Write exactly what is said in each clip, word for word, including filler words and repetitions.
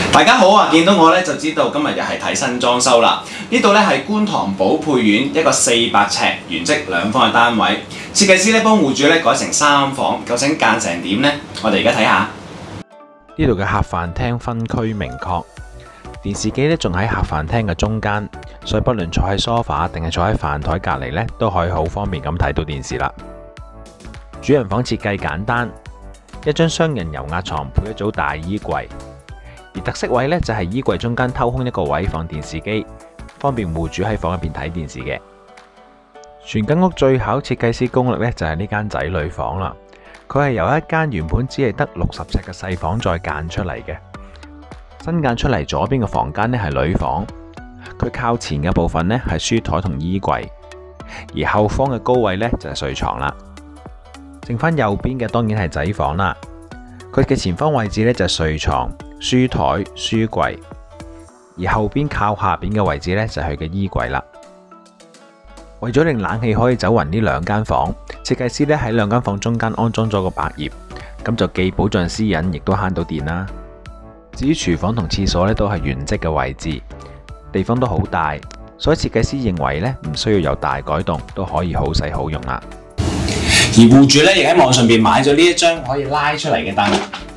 大家好啊！見到我咧就知道今日又係睇新裝修啦。呢度咧係觀塘寶沛苑一個四百尺原則兩房嘅單位，設計師咧幫戶主咧改成三房，究竟間成點呢？我哋而家睇下。 呢度嘅客飯廳分區明確，電視機咧仲喺客飯廳嘅中間，所以不論坐喺梳化定係坐喺飯台隔離咧，都可以好方便咁睇到電視啦。主人房設計簡單，一張雙人油壓床配一組大衣櫃。而特色位呢，就係衣櫃中間偷空一個位放電視機，方便戶主喺房入邊睇電視嘅。全間屋最考設計師功力呢，就係呢間仔女房啦。佢係由一間原本只係得六十尺嘅細房再間出嚟嘅。新間出嚟左邊嘅房間呢係女房，佢靠前嘅部分呢係書台同衣櫃，而後方嘅高位呢，就係睡床啦。剩翻右邊嘅當然係仔房啦。佢嘅前方位置呢，就係睡床、書台、書櫃，而後邊靠下邊嘅位置呢，就係佢嘅衣櫃啦。為咗令冷氣可以走勻呢兩間房，設計師呢喺兩間房中間安裝咗個百葉，咁就既保障私隱，亦都慳到電啦。至於廚房同廁所呢，都係原則嘅位置，地方都好大，所以設計師認為呢，唔需要有大改動，都可以好使好用啦。 而戶主咧亦喺網上邊買咗呢一張可以拉出嚟嘅凳，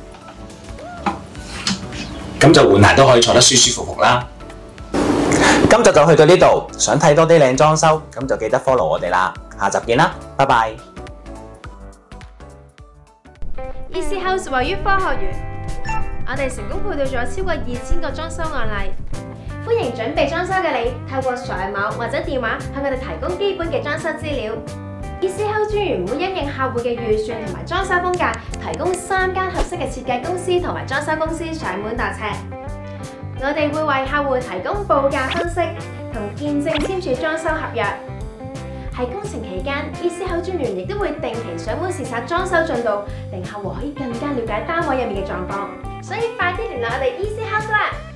咁就換鞋都可以坐得舒舒服服啦。今集就去到呢度，想睇多啲靚裝修，咁就記得 follow 我哋啦。下集見啦，拜拜。 Easy House 位於科學園，我哋成功配對咗超過二千個裝修案例，歡迎準備裝修嘅你透過上網或者電話向我哋提供基本嘅裝修資料。Easy House 專員會因應客戶嘅預算同埋裝修風格，提供三間合適嘅設計公司同埋裝修公司上門度尺。我哋會為客戶提供報價分析同見證簽署裝修合約。喺工程期間 ，Easy House 專員亦都會定期上門視察裝修進度，令客戶可以更加了解單位入面嘅狀況。所以快啲聯絡我哋 Easy House 啦！